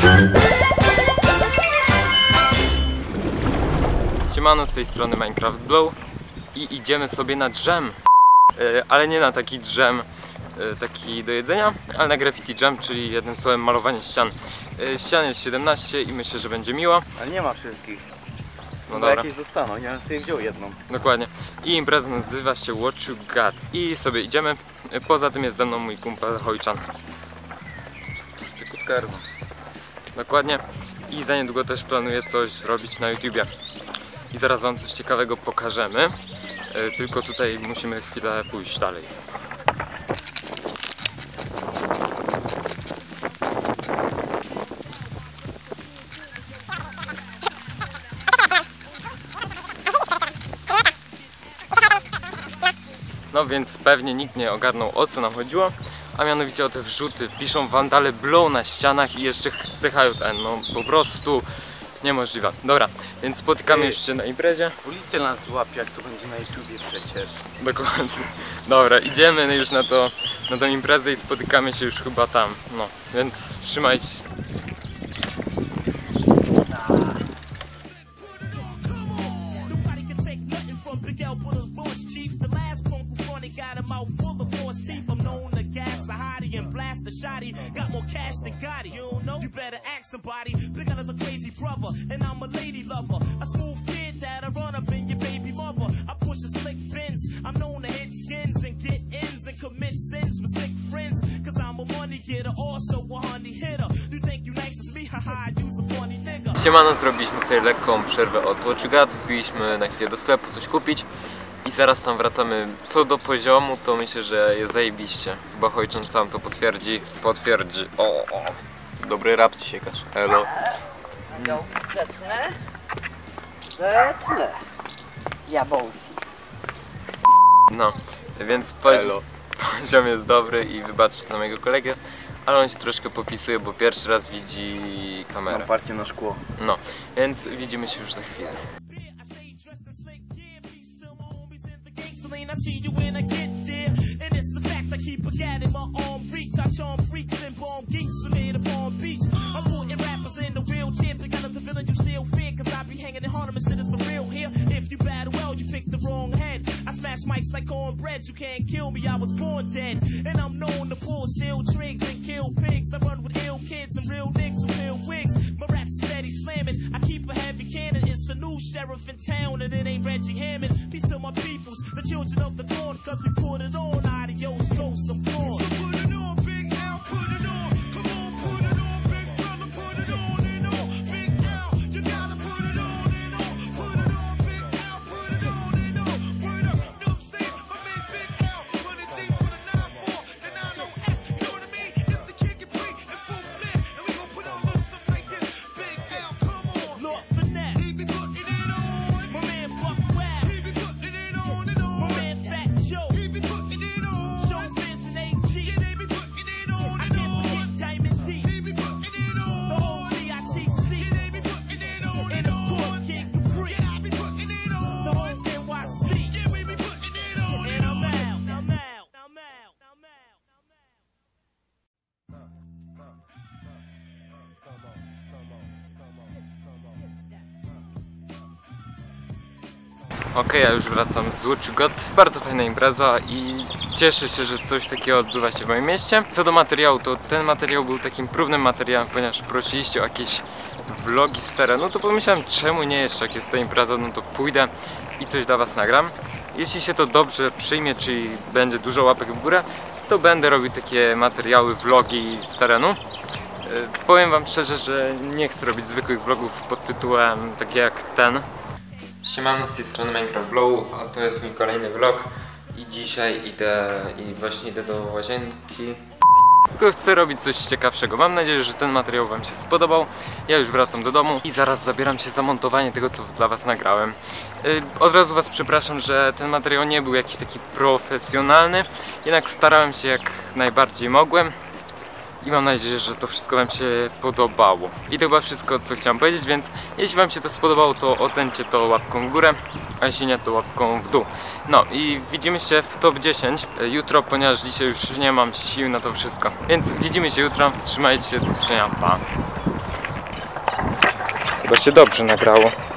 Siemano, z tej strony Minecraft Blow i idziemy sobie na dżem, ale nie na taki dżem, taki do jedzenia, ale na graffiti jam, czyli jednym słowem malowanie ścian. Ścian jest 17 i myślę, że będzie miło. Ale nie ma wszystkich. No dobra. Jakieś zostaną, ja sobie wziął jedną. Dokładnie. I impreza nazywa się What You Got. I sobie idziemy. Poza tym jest ze mną mój kumpel Hojczan. Dokładnie. I za niedługo też planuję coś zrobić na YouTubie. I zaraz wam coś ciekawego pokażemy. Tylko tutaj musimy chwilę pójść dalej. No więc pewnie nikt nie ogarnął, o co nam chodziło, a mianowicie o te wrzuty. Piszą Vandale Blow na ścianach i jeszcze cechają ten, no po prostu niemożliwe. Dobra, więc spotykamy już się na imprezie. Policja nas złapie, jak to będzie na YouTubie przecież. Dokładnie. Dobra, idziemy już na tą imprezę i spotykamy się już chyba tam. No, więc trzymajcie się. The shotty got more cash than Gotti. You don't know? You better ask somebody. Big as a crazy brother, and I'm a lady lover. A smooth kid that'll run up in your baby mother. I push a slick Benz. I'm known to hit skins and get ins and commit sins with sick friends. Cause I'm a money getter, also a honey hitter. You think you nice as me? Haha, you's a funny nigga. Siemano, zrobiliśmy sobie lekką przerwę od What You Got. Wbiliśmy na chwilę do sklepu coś kupić. I zaraz tam wracamy. Co do poziomu, to myślę, że jest zajebiście. Chyba Hojczan sam to potwierdzi. O. Dobry rap siekasz. Elo. No, zacznę. Jabłki. No, więc poziom jest dobry i wybaczcie samego kolegę, ale on się troszkę popisuje, bo pierwszy raz widzi kamerę. Mam parcie na szkło. No, więc widzimy się już za chwilę. I see you when I get there, and it's a fact I keep a gat in my arm reach. I charm freaks and bomb geeks who made a Palm Beach. I'm putting rappers in the wheelchair because the villain you still fear. Cause I be hanging in Harlem and shit is for real here. If you battle well, you pick the wrong head. I smash mics like cornbread, you can't kill me, I was born dead. And I'm known to pull steel trigs and kill pigs. I run with ill kids and real niggas who peel wigs. My rap's steady slamming, I keep a heavy cannon. It's a new sheriff in town and it ain't Reggie Hammond. Peace to my peoples, the children of the dawn, cause we put it on. Adios, ghosts, I'm gone. So put it on, Big Al, put it on. Come on, put it on, big brother, put it on and on. Big Al, you gotta put it on and on. Put it on, Big Al, put it on and on. Word up, know what I'm saying? My man Big Al, put it deep with a 9-4 and 9-0-S. You know what I mean? It's the kick and free and full flip. And we gon' put on a little something like this. Big Al, come on. Lord Finesse. He be putting it on. My man Buck Wild. He be putting it on and on. My man Fat Joe. He be putting it on. Show Vince and AG. Yeah, they be putting it on and on. I can't forget Diamond D. He be putting it on. The whole DITC. Yeah, they be putting it on and of course King Capri. Yeah, I be putting it on. The whole NYC. Yeah, we be putting it on and I'm out. I'm out. I'm out. I'm out. Okej, ja już wracam z What You Got. Bardzo fajna impreza i cieszę się, że coś takiego odbywa się w moim mieście. Co do materiału, to ten materiał był takim próbnym materiałem, ponieważ prosiliście o jakieś vlogi z terenu, to pomyślałem, czemu nie jeszcze, jak jest ta impreza, no to pójdę i coś dla was nagram. Jeśli się to dobrze przyjmie, czyli będzie dużo łapek w górę, to będę robił takie materiały, vlogi z terenu. Powiem wam szczerze, że nie chcę robić zwykłych vlogów pod tytułem tak jak ten. Siemano, z tej strony Minecraft Blow, a to jest mój kolejny vlog i dzisiaj idę do łazienki. Tylko chcę robić coś ciekawszego. Mam nadzieję, że ten materiał wam się spodobał. Ja już wracam do domu i zaraz zabieram się za montowanie tego, co dla was nagrałem. Od razu was przepraszam, że ten materiał nie był jakiś taki profesjonalny, jednak starałem się jak najbardziej mogłem. I mam nadzieję, że to wszystko wam się podobało. I to chyba wszystko, co chciałem powiedzieć, więc jeśli wam się to spodobało, to ocencie to łapką w górę, a jeśli nie, to łapką w dół. No i widzimy się w top 10 jutro, ponieważ dzisiaj już nie mam sił na to wszystko. Więc widzimy się jutro, trzymajcie się, do widzenia, pa! Chyba się dobrze nagrało.